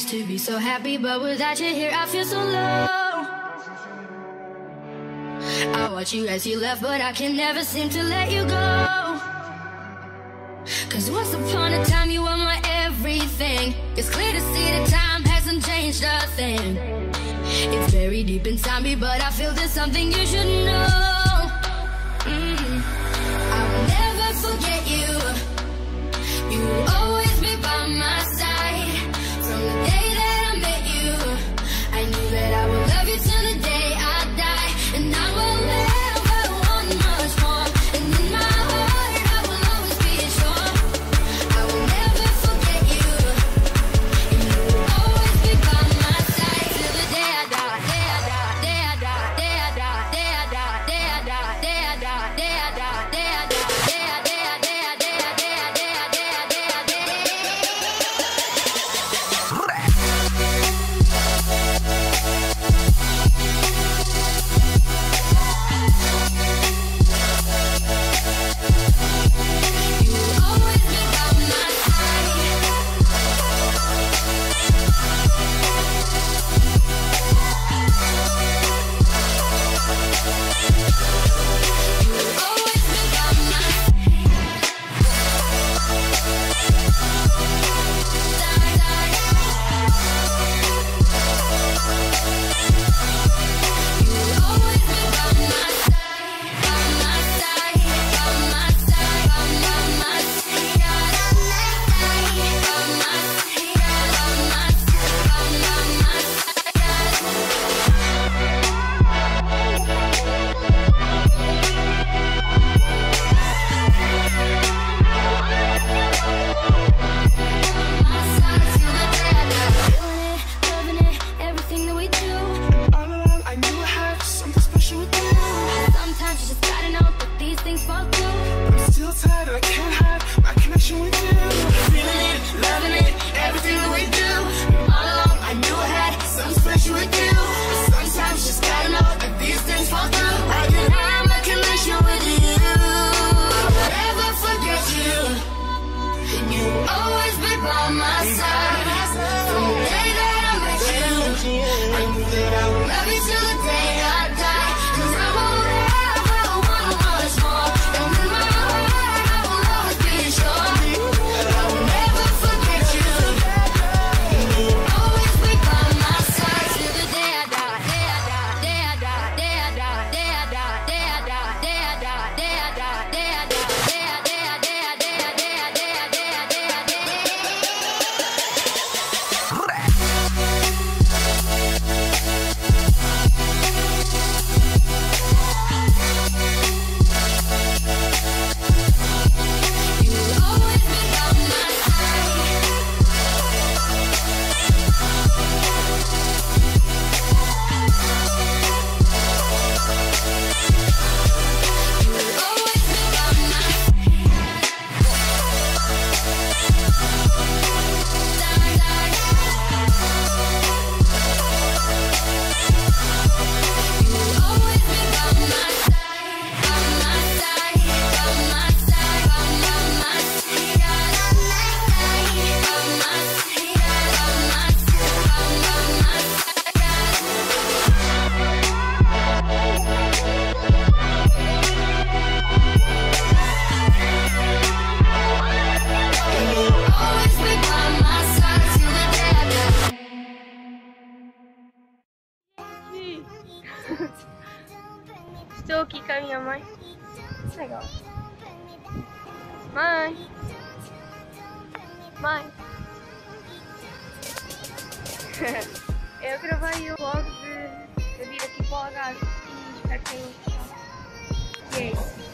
used to be so happy, but without you here I feel so low. I watch you as you left, but I can never seem to let you go. Cause once upon a time you were my everything. It's clear to see that time hasn't changed a thing. It's very deep inside me, but I feel there's something you should know. I will never forget you. You will always be by my side. From the day that I met you, I knew that I would love you till the day I die. And I will never want much more. And in my heart I will always be sure I will never forget you. And you will always be by my side till the day I die. Day I die, day I die, day I die, day I die, day I die, day I die, day I die, day I die, day I die, day I day I day I day I day I day I day I day I. You will always be by my side. You will always be by my Estou aqui com a minha mãe. Legal. Mãe. Mãe. Eu gravei o vlog de vir aqui para o Algarve e espero que tenham gostado. E é isso.